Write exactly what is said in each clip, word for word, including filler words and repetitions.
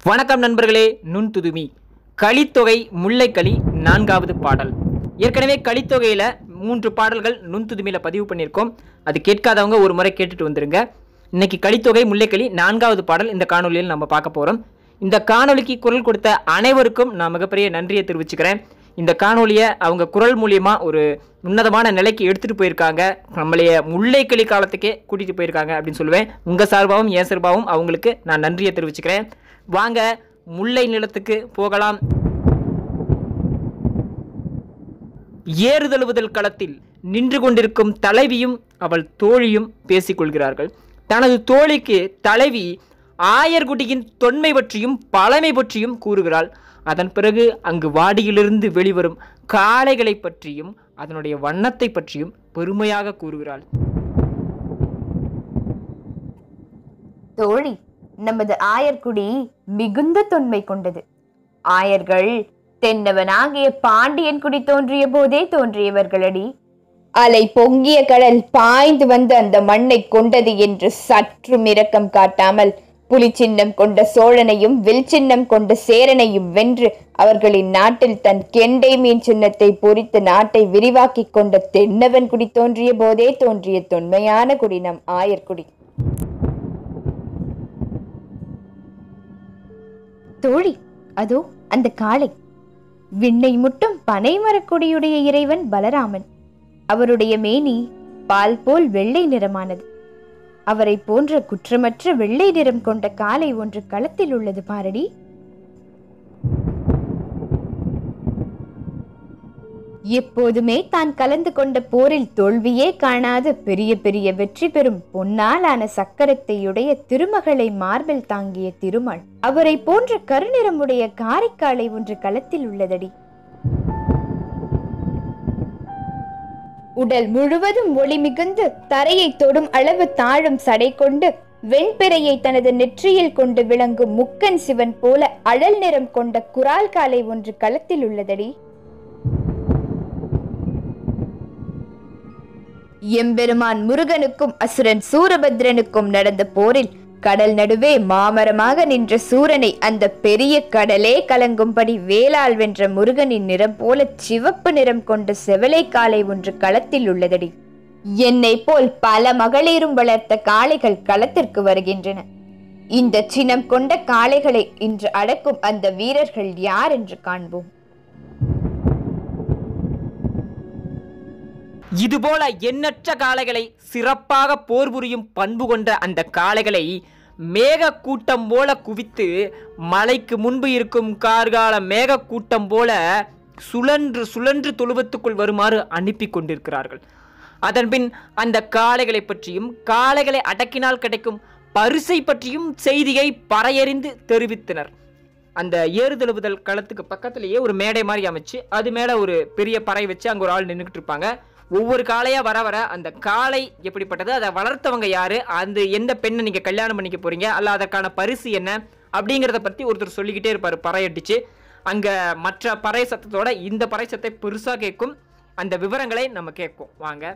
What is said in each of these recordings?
வணக்கம் நண்பர்களே. நுண்துதுமி கலித்தொகை முல்லைக்களி நான்காவது பாடல். ஏற்கனவே கலித்தொகையில் மூன்று பாடல்கள் நுண்துதுமியில் பதிவு பண்ணியிருக்கோம். அது கேட்காதவங்க ஒரு முறை கேட்டுட்டு வந்துருங்க. இன்னைக்கு கலித்தொகை முல்லைக்களி நான்காவது பாடல் இந்த காணொலியில் நம்ம பார்க்க போகிறோம். இந்த காணொலிக்கு குரல் கொடுத்த அனைவருக்கும் நான் மிகப்பெரிய நன்றியை தெரிவிச்சுக்கிறேன். இந்த காணொலியை அவங்க குரல் மூலியமாக ஒரு உன்னதமான நிலைக்கு எடுத்துகிட்டு போயிருக்காங்க. நம்மளைய முல்லைக்களி காலத்துக்கே கூட்டிகிட்டு போயிருக்காங்க அப்படின்னு சொல்லுவேன். உங்கள் சார்பாகவும் என் சார்பாகவும் அவங்களுக்கு நான் நன்றியை தெரிவிச்சுக்கிறேன். வாங்க முல்லை நிலத்துக்கு போகலாம். ஏறுதழுவுதல் களத்தில் நின்று கொண்டிருக்கும் தலைவியும் அவள் தோழியும் பேசிக்கொள்கிறார்கள். தனது தோழிக்கு தலைவி ஆயர்குடியின் தொன்மை பற்றியும் பழமை பற்றியும் கூறுகிறாள். அதன் பிறகு அங்கு வாடியிலிருந்து வெளிவரும் காளைகளை பற்றியும் அதனுடைய வண்ணத்தை பற்றியும் பெருமையாக கூறுகிறாள். தோழி, நமது ஆயர்குடி மிகுந்த தொன்மை கொண்டது. ஆயர்கள் தென்னவனாகிய பாண்டியன் குடி தோன்றிய போதே தோன்றியவர்களடி. அலை பொங்கிய கடல் பாய்ந்து வந்து அந்த மண்ணை கொண்டது என்று சற்றும் இரக்கம் காட்டாமல் புலி சின்னம் கொண்ட சோழனையும் வில் சின்னம் கொண்ட சேரனையும் வென்று அவர்களின் நாட்டில் தன் கெண்டை மீன் சின்னத்தை பொறித்து நாட்டை விரிவாக்கி கொண்ட தென்னவன் குடி தோன்றிய போதே தோன்றிய தொன்மையான குடி நம் ஆயர்குடி. தோழி, அதோ அந்த காளை. விண்ணை முட்டும் பனைமரக்குடியுடைய இறைவன் பலராமன். அவருடைய மேனி பால் போல் வெள்ளை நிறமானது. அவரை போன்ற குற்றமற்ற வெள்ளை நிறம் கொண்ட காளை ஒன்று களத்தில் உள்ளது பாரடி. எப்போதுமே தான் கலந்து கொண்ட போரில் தோல்வியே காணாத பெரிய பெரிய வெற்றி பெறும் பொன்னாலான சக்கரத்தையுடைய திருமகளை மார்பில் தாங்கிய திருமால். அவரை போன்ற கருநிறமுடைய காரைக்காலை ஒன்று களத்தில் உள்ளதடி. உடல் முழுவதும் ஒளி மிகுந்து தரையை தொடும் அளவு தாழும் சடை கொண்டு வெண்பிறையை தனது நெற்றியில் கொண்டு விளங்கும் முக்கன் சிவன் போல அழல் நிறம் கொண்ட குரால் காலை ஒன்று களத்தில் உள்ளதடி. எம்பெருமான் முருகனுக்கும் அசுரன் சூரபத்ரனுக்கும் நடந்த போரில் கடல் நடுவே மாமரமாக நின்ற சூரனை அந்த பெரிய கடலே கலங்கும்படி வேளால் வென்ற முருகனின் நிறம் போல சிவப்பு நிறம் கொண்ட செவலை காளை ஒன்று களத்தில் உள்ளதடி. என்னை போல் பல மகளிரும் வளர்த்த காளைகள் களத்திற்கு வருகின்றன. இந்த சினம் கொண்ட காளைகளை இன்று அடக்கும் அந்த வீரர்கள் யார் என்று காண்போம். இதுபோல எண்ணற்ற காளைகளை சிறப்பாக போர் புரியும் பண்பு கொண்ட அந்த காளைகளை மேக கூட்டம் போல குவித்து மலைக்கு முன்பு இருக்கும் கார்கால மேக கூட்டம் போல சுழன்று சுழன்று தொழுவத்துக்குள் வருமாறு அனுப்பி கொண்டிருக்கிறார்கள். அதன்பின் அந்த காளைகளை பற்றியும் காளைகளை அடக்கினால் கிடைக்கும் பரிசை பற்றியும் செய்தியை பறையறிந்து தெரிவித்தனர். அந்த ஏறுதழுவுதல் களத்துக்கு பக்கத்திலேயே ஒரு மேடை மாதிரி அமைச்சு அது மேலே ஒரு பெரிய பறை வச்சு அங்கே ஒரு ஆள் நின்றுக்கிட்டு இருப்பாங்க. ஒவ்வொரு காளையா வர வர அந்த காளை எப்படிப்பட்டது, அதை வளர்த்தவங்க யாரு, அந்த எந்த பெண்ணை நீங்க கல்யாணம் பண்ணிக்க போறீங்க, அல்ல அதற்கான பரிசு என்ன அப்படிங்கிறத பத்தி ஒருத்தர் சொல்லிக்கிட்டே இருப்பாரு பறை அடிச்சு. அங்க மற்ற பறை சத்தத்தோட இந்த பறை சத்தை பெருசா கேட்கும். அந்த விவரங்களை நம்ம கேட்போம் வாங்க.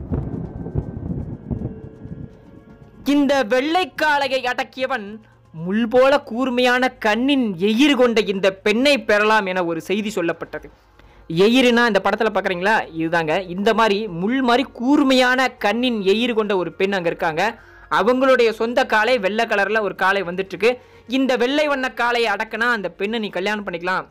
இந்த வெள்ளைக்காளையை அடக்கியவன் முள் போல கூர்மையான கண்ணின் எயிறு கொண்ட இந்த பெண்ணை பெறலாம் என ஒரு செய்தி சொல்லப்பட்டது. எயிறுனா இந்த படத்தில் பார்க்குறீங்களா, இதுதாங்க. இந்த மாதிரி முள் மாதிரி கூர்மையான கண்ணின் எயிறு கொண்ட ஒரு பெண் அங்கே இருக்காங்க. அவங்களுடைய சொந்த காளை வெள்ளை கலரில் ஒரு காளை வந்துட்டு இருக்கு. இந்த வெள்ளை வண்ண காளையை அடக்கினா அந்த பெண்ணை நீ கல்யாணம் பண்ணிக்கலாம்.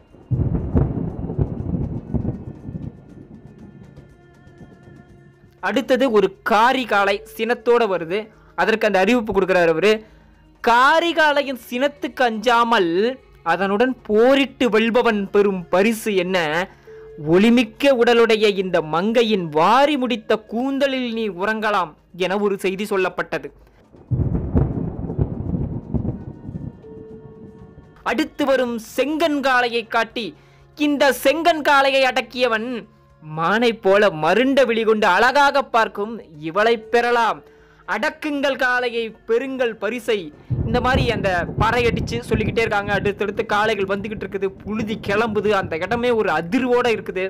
அடுத்தது ஒரு காரி காளை சினத்தோட வருது. அதற்கு அந்த அறிவிப்பு கொடுக்குறாரு அவரு. காரி காளையின் சினத்துக்கு அஞ்சாமல் அதனுடன் போரிட்டு வெல்பவன் பெறும் பரிசு என்ன, ஒளிமிக்க உடலுடைய இந்த மங்கையின் வாரி முடித்த கூந்தலில் நீ உறங்கலாம் என ஒரு செய்தி சொல்லப்பட்டது. அடுத்து வரும் செங்கன் காளையை காட்டி இந்த செங்கன் காளையை அடக்கியவன் மானை போல மருண்ட விழி கொண்டு அழகாக பார்க்கும் இவளை பெறலாம். அடக்குங்கள் காளையை பெருங்கள் பரிசை. இந்த மாதிரி அந்த பறை அடிச்சு சொல்லிக்கிட்டே இருக்காங்க. அடுத்தடுத்து காளைகள் வந்துகிட்டு இருக்குது. புழுதி கிளம்புது. அந்த இடமே ஒரு அதிர்வோட இருக்குது.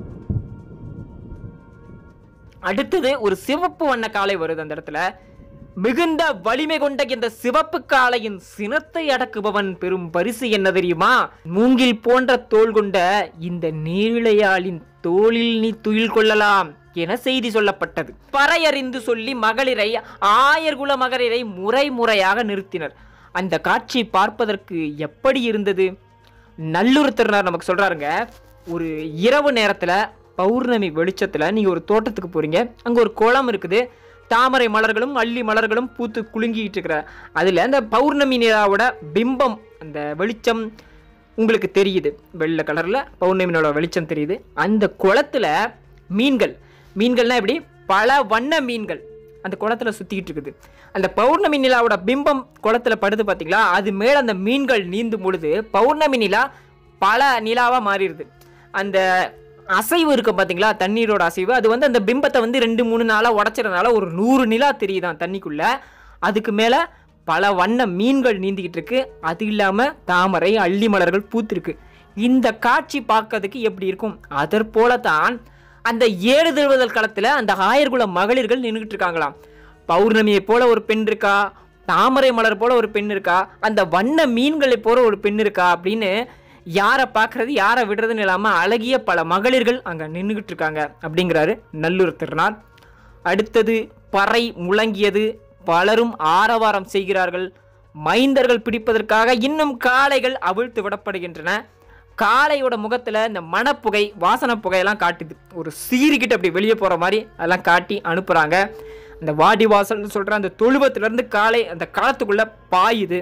அடுத்தது ஒரு சிவப்பு வண்ண காளை வருது. அந்த இடத்துல மிகுந்த வலிமை கொண்ட இந்த சிவப்பு காளையின் சினத்தை அடக்குபவன் பெரும் பரிசு என்ன தெரியுமா? மூங்கில் போன்ற தோல் கொண்ட இந்த நீரிழையாளின் தோளில் நீ துயில் கொள்ளலாம் என செய்தி சொல்லப்பட்டது. பறையறிந்து சொல்லி மகளிரை, ஆயர்குல மகளிரை முறை முறையாக நிறுத்தினர். அந்த காட்சி பார்ப்பதற்கு எப்படி இருந்தது? நல்லூர் திருநார் நமக்கு சொல்றாருங்க, ஒரு இரவு நேரத்துல பௌர்ணமி வெளிச்சத்துல நீங்க ஒரு தோட்டத்துக்கு போறீங்க. அங்க ஒரு குளம் இருக்குது. தாமரை மலர்களும் அள்ளி மலர்களும் பூத்து குலுங்கிட்டு இருக்கிற அதுல அந்த பௌர்ணமி நிலாவோட பிம்பம், அந்த வெளிச்சம் உங்களுக்கு தெரியுது. வெள்ளை கலர்ல பௌர்ணமியோட வெளிச்சம் தெரியுது. அந்த குளத்துல மீன்கள், மீன்கள்னா எப்படி, பல வண்ண மீன்கள் அந்த குளத்துல சுத்திக்கிட்டு இருக்குது. அந்த பௌர்ணமி நிலாவோட பிம்பம் குளத்துல படுது பாத்தீங்களா? அது மேல அந்த மீன்கள் நீந்தும் பொழுது பௌர்ணமி நிலா பல நிலாவா மாறிடுது. அந்த அசைவு இருக்கு பாத்தீங்களா, தண்ணீரோட அசைவு, அது வந்து அந்த பிம்பத்தை வந்து ரெண்டு மூணு நாளா உடைச்சதுனால ஒரு நூறு நிலா தெரியுதான் தண்ணிக்குள்ள. அதுக்கு மேல பல வண்ண மீன்கள் நீந்திக்கிட்டு இருக்கு. அது இல்லாம தாமரை அள்ளி மலர்கள் பூத்திருக்கு. இந்த காட்சி பார்க்கறதுக்கு எப்படி இருக்கும்? அதற்போல தான் அந்த ஏறு திருவுதல் களத்துல அந்த ஆயர்குல மகளிர்கள் நின்றுட்டு இருக்காங்களாம். பௌர்ணமியை போல ஒரு பெண் இருக்கா, தாமரை மலர் போல ஒரு பெண் இருக்கா, அந்த வண்ண மீன்களை போல ஒரு பெண் இருக்கா அப்படின்னு யாரை பார்க்கறது யாரை விடுறதுன்னு இல்லாம அழகிய பல மகளிர்கள் அங்க நின்றுகிட்டு இருக்காங்க அப்படிங்கிறாரு நல்லூர் திருநாள். அடுத்தது பறை முழங்கியது. பலரும் ஆரவாரம் செய்கிறார்கள். மைந்தர்கள் பிடிப்பதற்காக இன்னும் காளைகள் அவிழ்த்து விடப்படுகின்றன. காளையோட முகத்துல இந்த மணப்புகை, வாசனை புகையெல்லாம் காட்டுது. ஒரு சீரிக்கிட்டு அப்படி வெளியே போற மாதிரி அதெல்லாம் காட்டி அனுப்புறாங்க. அந்த வாடி வாசல்னு சொல்ற அந்த தொழுவத்துல இருந்து காளை அந்த களத்துக்குள்ள பாயுது.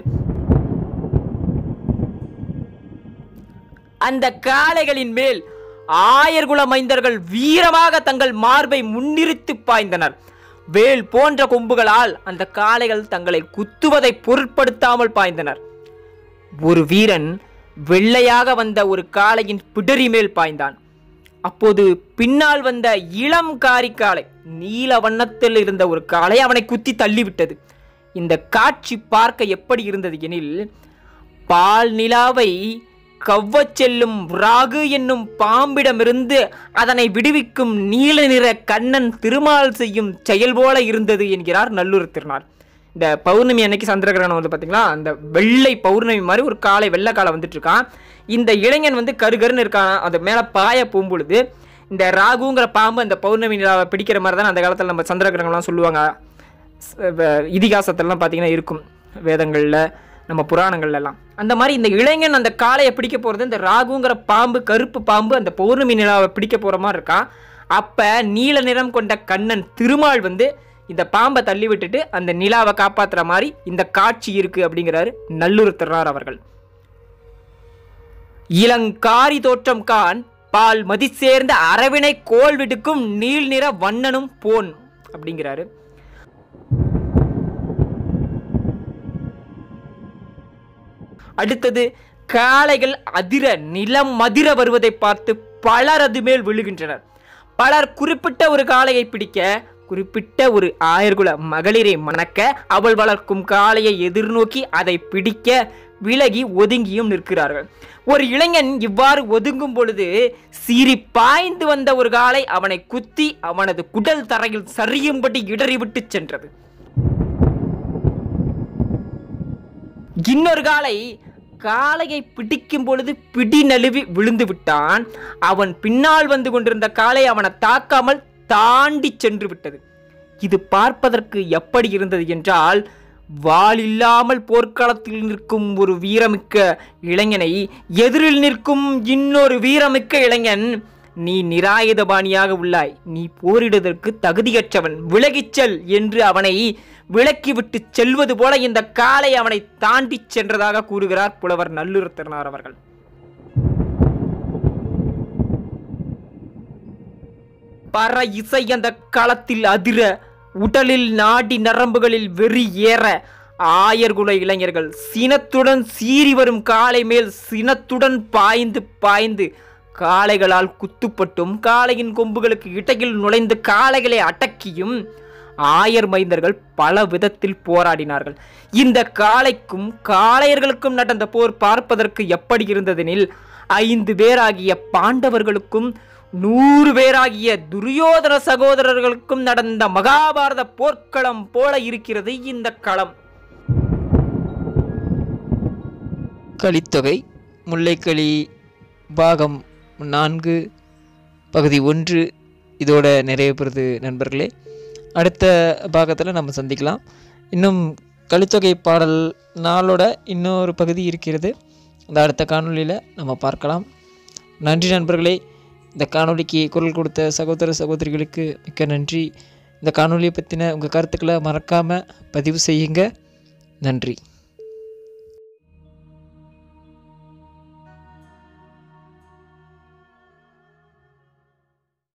அந்த காளைகளின் மேல் ஆயர்குல மைந்தர்கள் வீரமாக தங்கள் மார்பை முன்னிறுத்தி பாய்ந்தனர். வேல் போன்ற கொம்புகளால் அந்த காளைகள் தங்களை குத்துவதை பொருட்படுத்தாமல் பாய்ந்தனர். ஒரு வீரன் வெள்ளையாக வந்த ஒரு காளையின் பிடரி மேல் பாய்ந்தான். அப்போது பின்னால் வந்த இளம் காரி காளை, நீல வண்ணத்தில் இருந்த ஒரு காளை அவனை குத்தி தள்ளிவிட்டது. இந்த காட்சி பார்க்க எப்படி இருந்தது எனில், பால் நிலாவை கவ்வச் செல்லும் ராகு என்னும் பாம்பிடமிருந்து அதனை விடுவிக்கும் நீல நிற கண்ணன் திருமால் செய்யும் செயல் போல இருந்தது என்கிறார் நல்லூர் திருநாள். இந்த பௌர்ணமி அன்னைக்கு சந்திரகிரகணம் வந்து பார்த்தீங்களா, அந்த வெள்ளை பௌர்ணமி மாதிரி ஒரு காலை வெள்ளை காலை வந்துட்டு இருக்கான். இந்த இளைஞன் வந்து கருகருன்னு இருக்கான். அது மேலே பாய போகும்பொழுது இந்த ராகுங்கிற பாம்பு அந்த பௌர்ணமி நிலாவை பிடிக்கிற மாதிரி தான் அந்த காலத்தில் நம்ம சந்திரகிரகணம்லாம் சொல்லுவாங்க. இதிகாசத்திலாம் பார்த்தீங்கன்னா இருக்கும், வேதங்களில் நம்ம புராணங்கள்ல எல்லாம். அந்த மாதிரி இந்த இளைஞன் அந்த காளையை பிடிக்க போறது இந்த ராகுங்கிற பாம்பு, கருப்பு பாம்பு அந்த பௌர்ணமி நிலாவை பிடிக்க போற மாதிரி இருக்கான். அப்ப நீல நிறம் கொண்ட கண்ணன் திருமால் வந்து இந்த பாம்பை தள்ளி விட்டுட்டு அந்த நிலாவை காப்பாத்துற மாதிரி இந்த காட்சி இருக்கு அப்படிங்கிறாரு நல்லூர் திருநார் அவர்கள். இளங்காரி தோற்றம் கான் பால் மதி சேர்ந்த அரவினை கோல் விடுக்கும் நீல் நிற வண்ணனும் போன் அப்படிங்கிறாரு. அடுத்தது காளைகள் அதிர நிலம் மதிர வருவதை பார்த்து பலர் அது மேல் விழுகின்றனர். பலர் குறிப்பிட்ட ஒரு காளையை பிடிக்க, குறிப்பிட்ட ஒரு ஆயர்குல மகளிரை மணக்க, அவள் வளர்க்கும் காளையை எதிர்நோக்கி அதை பிடிக்க விலகி ஒதுங்கியும் நிற்கிறார்கள். ஒரு இளைஞன் இவ்வாறு ஒதுங்கும் பொழுது சீறி பாய்ந்து வந்த ஒரு காளை அவனை குத்தி அவனது குடல் தரையில் சரியும்படி இடறிவிட்டு சென்றது. இன்னொரு காளை காளையை பிடிக்கும் பொழுது பிடி நழுவி விழுந்து விட்டான். அவன் பின்னால் வந்து கொண்டிருந்த காளை அவனை தாக்காமல் தாண்டி சென்று விட்டது. இது பார்ப்பதற்கு எப்படி இருந்தது என்றால், வாள் இல்லாமல் போர்க்களத்தில் நிற்கும் ஒரு வீரமிக்க இளைஞனை எதிரில் நிற்கும் இன்னொரு வீரமிக்க இளைஞன், நீ நிராயுதபாணியாக உள்ளாய், நீ போரிடுவதற்கு தகுதியற்றவன், விலகிச்சல் என்று அவனை விலக்கிவிட்டு செல்வது போல இந்த காளை அவனை தாண்டி சென்றதாக கூறுகிறார் புலவர் நல்லூர் திருநார் அவர்கள். பற இசை அந்த களத்தில் அதிர, உடலில் நாடி நரம்புகளில் வெறி ஏற, ஆயர்குல இளைஞர்கள் சினத்துடன் சீறி வரும் காளை மேல் சினத்துடன் பாய்ந்து பாய்ந்து காளைகளால் குத்துப்பட்டும் காளையின் கொம்புகளுக்கு இடையில் நுழைந்து காளைகளை அடக்கியும் ஆயர் மைந்தர்கள் பல விதத்தில் போராடினார்கள். இந்த காளைக்கும் காளையர்களுக்கும் நடந்த போர் பார்ப்பதற்கு எப்படி இருந்ததெனில், ஐந்து பேராகிய பாண்டவர்களுக்கும் நூறு பேராகிய துரியோதன சகோதரர்களுக்கும் நடந்த மகாபாரத போர்க்களம் போல இருக்கிறது இந்த களம். கலித்தொகை முல்லைக்களி பாகம் நான்கு பகுதி ஒன்று இதோட நிறைவு பெறுது நண்பர்களே. அடுத்த பாகத்தில் நம்ம சந்திக்கலாம். இன்னும் கலித்தொகை பாடல் நாளோட இன்னொரு பகுதி இருக்கிறது. அந்த அடுத்த காணொலியில் நம்ம பார்க்கலாம். நன்றி நண்பர்களே. இந்த காணொலிக்கு குரல் கொடுத்த சகோதர சகோதரிகளுக்கு மிக்க நன்றி. இந்த காணொலியை பற்றின உங்கள் கருத்துக்களை மறக்காமல் பதிவு செய்யுங்க. நன்றி.